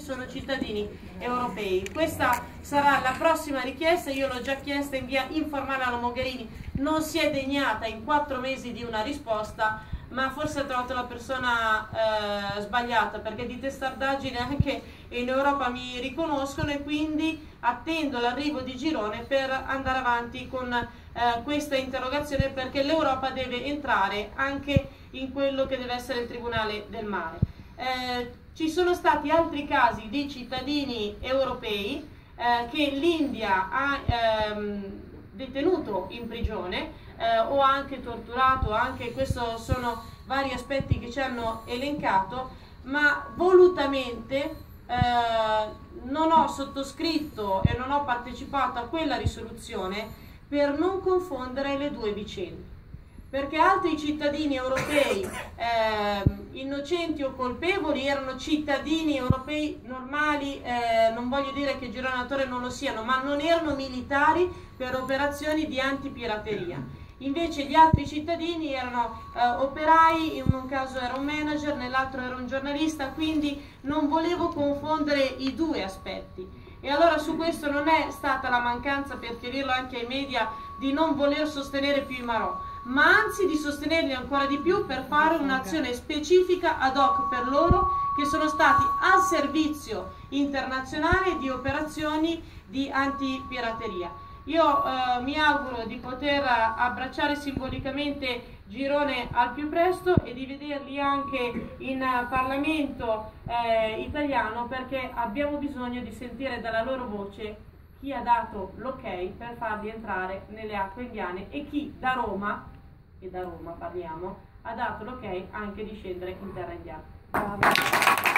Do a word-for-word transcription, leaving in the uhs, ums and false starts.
sono cittadini europei. Questa sarà la prossima richiesta, io l'ho già chiesta in via informale alla Mogherini, non si è degnata in quattro mesi di una risposta, ma forse ha trovato la persona eh, sbagliata, perché di testardaggine anche in Europa mi riconoscono, e quindi attendo l'arrivo di Girone per andare avanti con eh, questa interrogazione, perché l'Europa deve entrare anche in quello che deve essere il Tribunale del Mare. Eh, ci sono stati altri casi di cittadini europei eh, che l'India ha ehm, detenuto in prigione eh, o anche torturato, anche questo sono vari aspetti che ci hanno elencato, ma volutamente eh, non ho sottoscritto e non ho partecipato a quella risoluzione per non confondere le due vicende, perché altri cittadini europei eh, innocenti o colpevoli erano cittadini europei normali, eh, non voglio dire che Girone La Torre non lo siano, ma non erano militari per operazioni di antipirateria. Invece gli altri cittadini erano eh, operai, in un caso era un manager, nell'altro era un giornalista, quindi non volevo confondere i due aspetti. E allora su questo non è stata la mancanza, per chiarirlo anche ai media, di non voler sostenere più i Marò, ma anzi di sostenerli ancora di più per fare un'azione specifica ad hoc per loro, che sono stati al servizio internazionale di operazioni di antipirateria. Io eh, mi auguro di poter abbracciare simbolicamente Girone al più presto e di vederli anche in Parlamento eh, italiano, perché abbiamo bisogno di sentire dalla loro voce chi ha dato l'ok per farli entrare nelle acque indiane e chi da Roma, e da Roma parliamo, ha dato l'ok anche di scendere in terra indiana. Bravo.